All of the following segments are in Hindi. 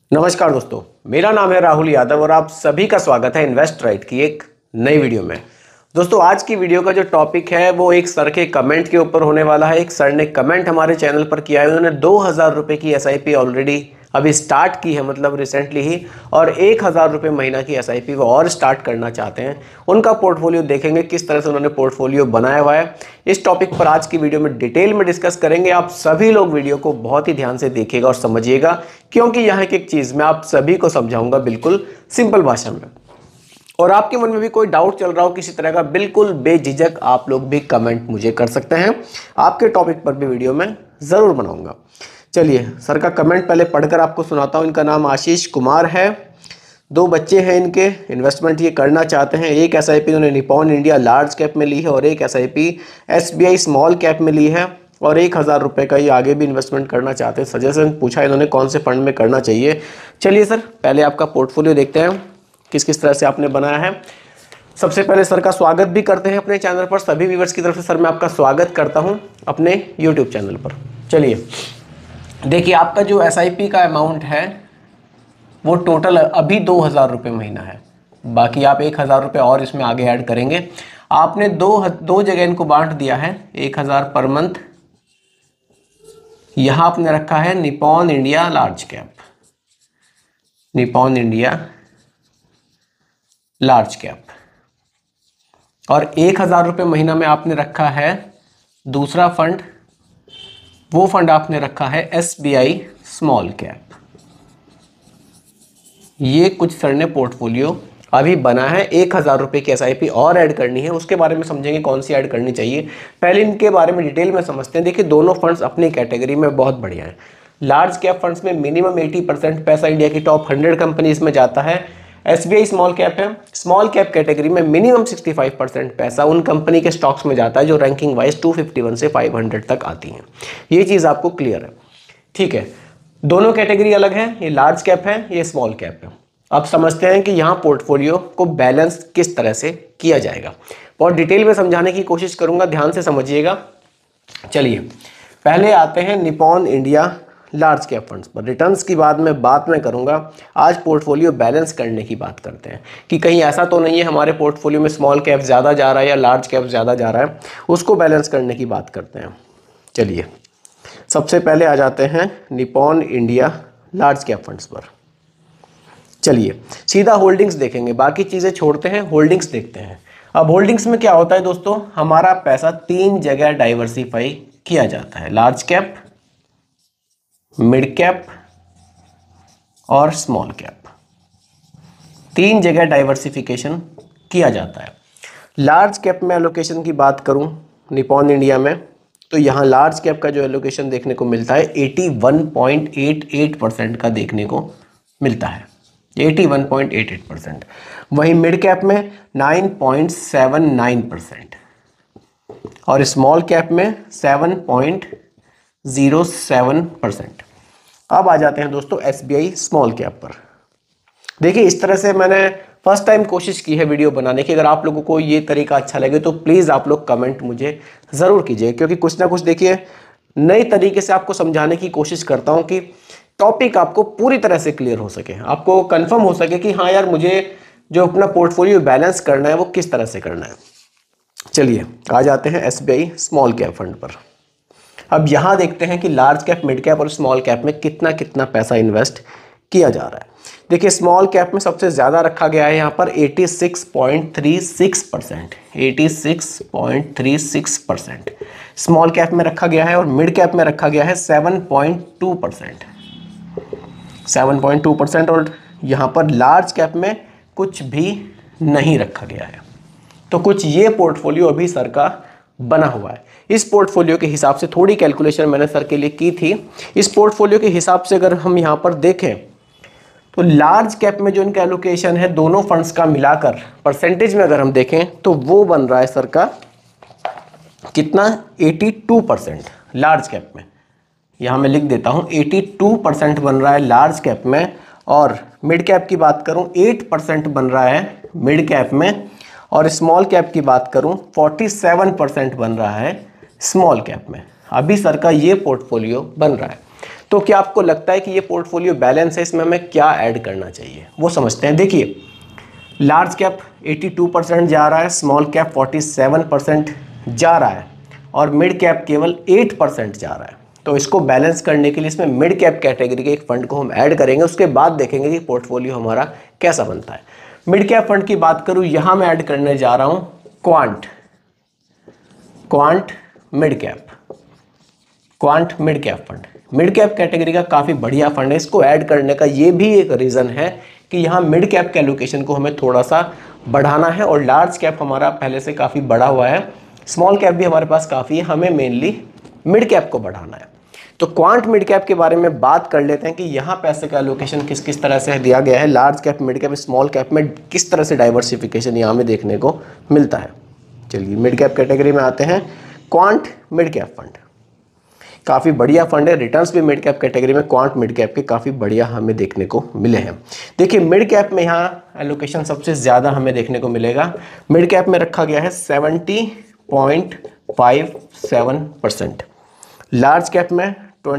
नमस्कार दोस्तों, मेरा नाम है राहुल यादव और आप सभी का स्वागत है इन्वेस्ट राइट की एक नई वीडियो में। दोस्तों, आज की वीडियो का जो टॉपिक है वो एक सर के कमेंट के ऊपर होने वाला है। एक सर ने कमेंट हमारे चैनल पर किया है, उन्होंने 2000 रुपये की एसआईपी ऑलरेडी अभी स्टार्ट की है, मतलब रिसेंटली ही, और 1000 रुपये महीना की एसआईपी वो और स्टार्ट करना चाहते हैं। उनका पोर्टफोलियो देखेंगे, किस तरह से उन्होंने पोर्टफोलियो बनाया हुआ है। इस टॉपिक पर आज की वीडियो में डिटेल में डिस्कस करेंगे। आप सभी लोग वीडियो को बहुत ही ध्यान से देखिएगा और समझिएगा, क्योंकि यहाँ की एक चीज़ मैं आप सभी को समझाऊंगा बिल्कुल सिंपल भाषा में। और आपके मन में भी कोई डाउट चल रहा हो किसी तरह का, बिल्कुल बेझिझक आप लोग भी कमेंट मुझे कर सकते हैं। आपके टॉपिक पर भी वीडियो मैं ज़रूर बनाऊंगा। चलिए, सर का कमेंट पहले पढ़कर आपको सुनाता हूँ। इनका नाम आशीष कुमार है, 2 बच्चे हैं इनके, इन्वेस्टमेंट ये करना चाहते हैं। एक एसआईपी उन्होंने निपॉन इंडिया लार्ज कैप में ली है और एक एसआईपी एसबीआई स्मॉल कैप में ली है, और 1000 रुपये का ये आगे भी इन्वेस्टमेंट करना चाहते हैं। सजेशन पूछा इन्होंने कौन से फंड में करना चाहिए। चलिए सर, पहले आपका पोर्टफोलियो देखते हैं किस किस तरह से आपने बनाया है। सबसे पहले सर का स्वागत भी करते हैं अपने चैनल पर। सभी व्यूअर्स की तरफ से सर मैं आपका स्वागत करता हूं अपने यूट्यूब चैनल पर। चलिए देखिए, आपका जो एसआईपी का अमाउंट है वो टोटल अभी 2000 रुपये महीना है। बाकी आप 1000 रुपये और इसमें आगे ऐड करेंगे। आपने दो जगह इनको बांट दिया है, 1000 पर मंथ। यहां आपने रखा है Nippon India large cap, Nippon India large cap, और 1000 रुपये महीना में आपने रखा है दूसरा फंड। वो फंड आपने रखा है एसबीआई स्मॉल कैप। ये कुछ सर ने पोर्टफोलियो अभी बना है। 1000 रुपये की एसआईपी और ऐड करनी है, उसके बारे में समझेंगे कौन सी ऐड करनी चाहिए। पहले इनके बारे में डिटेल में समझते हैं। देखिए, दोनों फंड्स अपनी कैटेगरी में बहुत बढ़िया हैं। लार्ज कैप फंड्स में मिनिमम 80% पैसा इंडिया की टॉप 100 कंपनीज में जाता है। एसबीआई स्मॉल कैप है, स्मॉल कैप कैटेगरी में मिनिमम 65% पैसा उन कंपनी के स्टॉक्स में जाता है जो रैंकिंग वाइज 251 से 500 तक आती हैं। ये चीज़ आपको क्लियर है, ठीक है। दोनों कैटेगरी अलग है, ये लार्ज कैप है, ये स्मॉल कैप है। अब समझते हैं कि यहाँ पोर्टफोलियो को बैलेंस किस तरह से किया जाएगा। और डिटेल में समझाने की कोशिश करूँगा, ध्यान से समझिएगा। चलिए, पहले आते हैं Nippon India large cap funds पर। रिटर्न्स की बात में करूंगा। आज पोर्टफोलियो बैलेंस करने की बात करते हैं कि कहीं ऐसा तो नहीं है हमारे पोर्टफोलियो में स्मॉल कैप ज़्यादा जा रहा है या लार्ज कैप ज़्यादा जा रहा है, उसको बैलेंस करने की बात करते हैं। चलिए, सबसे पहले आ जाते हैं Nippon India large cap funds पर। चलिए सीधा होल्डिंग्स देखेंगे, बाकी चीज़ें छोड़ते हैं, होल्डिंग्स देखते हैं। अब होल्डिंग्स में क्या होता है दोस्तों, हमारा पैसा 3 जगह डाइवर्सिफाई किया जाता है, लार्ज कैप, मिड कैप और स्मॉल कैप। 3 जगह डाइवर्सिफिकेशन किया जाता है। लार्ज कैप में एलोकेशन की बात करूं निपॉन इंडिया में, तो यहां लार्ज कैप का जो एलोकेशन देखने को मिलता है 81.88% का देखने को मिलता है, 81.88%। वहीं मिड कैप में 9.79% और स्मॉल कैप में 7.07%। अब आ जाते हैं दोस्तों एसबीआई स्मॉल कैप पर। देखिए, इस तरह से मैंने फर्स्ट टाइम कोशिश की है वीडियो बनाने की। अगर आप लोगों को ये तरीका अच्छा लगे तो प्लीज़ आप लोग कमेंट मुझे ज़रूर कीजिए, क्योंकि कुछ ना कुछ देखिए नए तरीके से आपको समझाने की कोशिश करता हूँ कि टॉपिक आपको पूरी तरह से क्लियर हो सके, आपको कंफर्म हो सके कि हाँ यार, मुझे जो अपना पोर्टफोलियो बैलेंस करना है वो किस तरह से करना है। चलिए, आ जाते हैं एसबीआई स्मॉल कैप फंड पर। अब यहाँ देखते हैं कि लार्ज कैप, मिड कैप और स्मॉल कैप में कितना कितना पैसा इन्वेस्ट किया जा रहा है। देखिए, स्मॉल कैप में सबसे ज़्यादा रखा गया है यहाँ पर 86.36%, 86.36% स्मॉल कैप में रखा गया है, और मिड कैप में रखा गया है 7.2%, 7.2%, और यहाँ पर लार्ज कैप में कुछ भी नहीं रखा गया है। तो कुछ ये पोर्टफोलियो अभी सर का बना हुआ है। इस पोर्टफोलियो के हिसाब से थोड़ी कैलकुलेशन मैंने सर के लिए की थी। इस पोर्टफोलियो के हिसाब से अगर हम यहाँ पर देखें तो लार्ज कैप में जो इनका एलोकेशन है दोनों फंड्स का मिलाकर परसेंटेज में अगर हम देखें तो वो बन रहा है सर का कितना, 82% लार्ज कैप में। यहाँ मैं लिख देता हूँ 82% बन रहा है लार्ज कैप में, और मिड कैप की बात करूँ 8% बन रहा है मिड कैप में, और स्मॉल कैप की बात करूं 47% बन रहा है स्मॉल कैप में। अभी सर का ये पोर्टफोलियो बन रहा है। तो क्या आपको लगता है कि ये पोर्टफोलियो बैलेंस है, इसमें हमें क्या ऐड करना चाहिए वो समझते हैं। देखिए, लार्ज कैप 82% जा रहा है, स्मॉल कैप 47% जा रहा है और मिड कैप केवल 8% जा रहा है। तो इसको बैलेंस करने के लिए इसमें मिड कैप कैटेगरी के एक फंड को हम ऐड करेंगे, उसके बाद देखेंगे कि पोर्टफोलियो हमारा कैसा बनता है। मिड कैप फंड की बात करूं, यहां मैं ऐड करने जा रहा हूं Quant mid cap fund. Mid cap category का काफ़ी बढ़िया फंड है। इसको ऐड करने का ये भी एक रीज़न है कि यहाँ मिड कैप के एलोकेशन को हमें थोड़ा सा बढ़ाना है और लार्ज कैप हमारा पहले से काफ़ी बढ़ा हुआ है, स्मॉल कैप भी हमारे पास काफ़ी है, हमें मेनली मिड कैप को बढ़ाना है। तो क्वांट मिड कैप के बारे में बात कर लेते हैं कि यहाँ पैसे का एलोकेशन किस किस तरह से दिया गया है, large cap, mid cap, small cap में किस तरह से डाइवर्सिफिकेशन यहाँ में देखने को मिलता है। चलिए मिड कैप कैटेगरी में आते हैं। क्वांट मिड कैप फंड काफ़ी बढ़िया फंड है, रिटर्न्स भी मिड कैप कैटेगरी में क्वांट मिड कैप के काफ़ी बढ़िया हमें देखने को मिले हैं। देखिए मिड कैप में यहाँ एलोकेशन सबसे ज़्यादा हमें देखने को मिलेगा, मिड कैप में रखा गया है 70.57%, लार्ज कैप में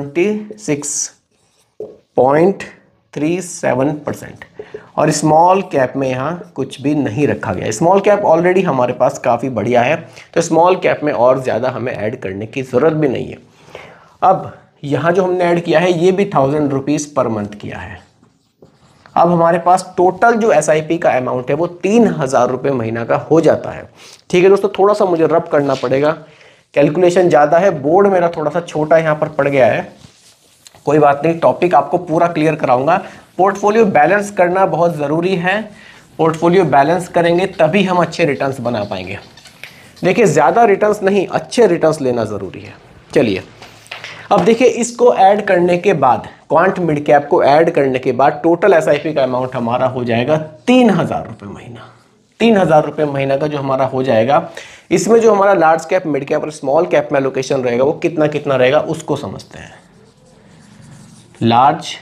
26.37% और स्मॉल कैप में यहाँ कुछ भी नहीं रखा गया। स्मॉल कैप ऑलरेडी हमारे पास काफ़ी बढ़िया है, तो स्मॉल कैप में और ज़्यादा हमें ऐड करने की ज़रूरत भी नहीं है। अब यहाँ जो हमने ऐड किया है ये भी 1000 रुपीज़ पर मंथ किया है। अब हमारे पास टोटल जो SIP का अमाउंट है वो 3000 रुपये महीना का हो जाता है। ठीक है दोस्तों, थोड़ा सा मुझे रब करना पड़ेगा, कैलकुलेशन ज़्यादा है, बोर्ड मेरा थोड़ा सा छोटा यहाँ पर पड़ गया है, कोई बात नहीं, टॉपिक आपको पूरा क्लियर कराऊंगा। पोर्टफोलियो बैलेंस करना बहुत ज़रूरी है, पोर्टफोलियो बैलेंस करेंगे तभी हम अच्छे रिटर्न्स बना पाएंगे। देखिए ज़्यादा रिटर्न्स नहीं, अच्छे रिटर्न्स लेना ज़रूरी है। चलिए अब देखिए, इसको ऐड करने के बाद, क्वांट मिड कैप को ऐड करने के बाद टोटल SIP का अमाउंट हमारा हो जाएगा 3000 रुपये महीना। 3000 रुपये महीना का जो हमारा हो जाएगा, इसमें जो हमारा लार्ज कैप, मिड कैप और स्मॉल कैप में एलोकेशन रहेगा वो कितना कितना रहेगा उसको समझते हैं। लार्ज,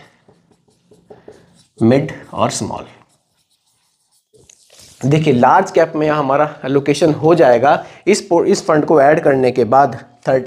मिड और स्मॉल। देखिए लार्ज कैप में यहाँ हमारा एलोकेशन हो जाएगा इस फंड को ऐड करने के बाद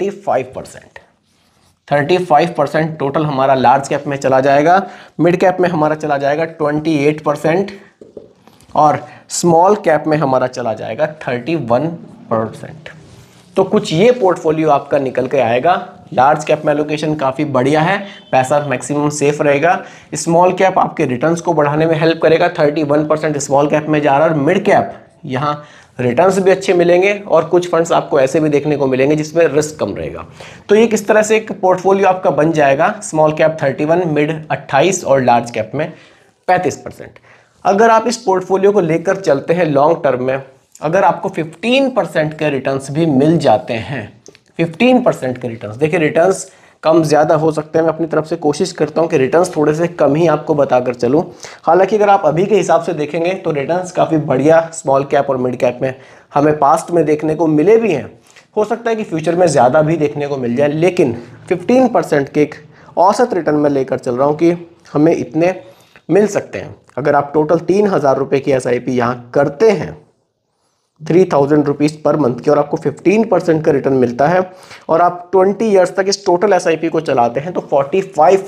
35% टोटल हमारा लार्ज कैप में चला जाएगा, मिड कैप में हमारा चला जाएगा 28% और स्मॉल कैप में हमारा चला जाएगा 31%। तो कुछ ये पोर्टफोलियो आपका निकल के आएगा। लार्ज कैप में एलोकेशन काफ़ी बढ़िया है, पैसा मैक्सिमम सेफ रहेगा। स्मॉल कैप आपके रिटर्न्स को बढ़ाने में हेल्प करेगा, 31% स्मॉल कैप में जा रहा है और मिड कैप यहाँ रिटर्न्स भी अच्छे मिलेंगे और कुछ फंड्स आपको ऐसे भी देखने को मिलेंगे जिसमें रिस्क कम रहेगा। तो ये किस तरह से एक पोर्टफोलियो आपका बन जाएगा, स्मॉल कैप 31, मिड 28 और लार्ज कैप में 35%। अगर आप इस पोर्टफोलियो को लेकर चलते हैं लॉन्ग टर्म में, अगर आपको 15% के रिटर्न्स भी मिल जाते हैं, 15% के रिटर्न्स, देखिए रिटर्न्स कम ज़्यादा हो सकते हैं, मैं अपनी तरफ से कोशिश करता हूं कि रिटर्न्स थोड़े से कम ही आपको बताकर चलूं। हालांकि अगर आप अभी के हिसाब से देखेंगे तो रिटर्न्स काफ़ी बढ़िया स्मॉल कैप और मिड कैप में हमें पास्ट में देखने को मिले भी हैं, हो सकता है कि फ्यूचर में ज़्यादा भी देखने को मिल जाए, लेकिन 15% के एक औसत रिटर्न में लेकर चल रहा हूँ कि हमें इतने मिल सकते हैं। अगर आप टोटल 3000 रुपये की SIP यहाँ करते हैं 3000 रुपीज़ पर मंथ की और आपको 15% का रिटर्न मिलता है और आप 20 ईयर्स तक इस टोटल SIP को चलाते हैं तो 45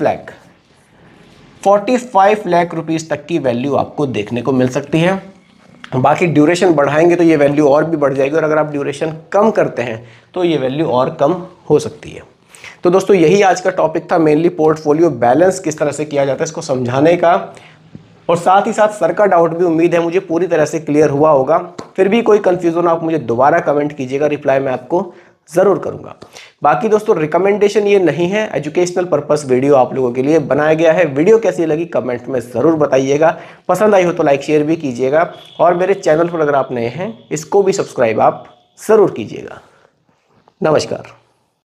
लाख रुपीज़ तक की वैल्यू आपको देखने को मिल सकती है। बाकी ड्यूरेशन बढ़ाएंगे तो ये वैल्यू और भी बढ़ जाएगी और अगर आप ड्यूरेशन कम करते हैं तो ये वैल्यू और कम हो सकती है। तो दोस्तों यही आज का टॉपिक था, मेनली पोर्टफोलियो बैलेंस किस तरह से किया जाता है इसको समझाने का, और साथ ही साथ सर का डाउट भी उम्मीद है मुझे पूरी तरह से क्लियर हुआ होगा। फिर भी कोई कंफ्यूजन आप मुझे दोबारा कमेंट कीजिएगा, रिप्लाई मैं आपको ज़रूर करूंगा। बाकी दोस्तों रिकमेंडेशन ये नहीं है, एजुकेशनल पर्पस वीडियो आप लोगों के लिए बनाया गया है। वीडियो कैसी लगी कमेंट में ज़रूर बताइएगा, पसंद आई हो तो लाइक शेयर भी कीजिएगा और मेरे चैनल पर अगर आप नए हैं इसको भी सब्सक्राइब आप ज़रूर कीजिएगा। नमस्कार।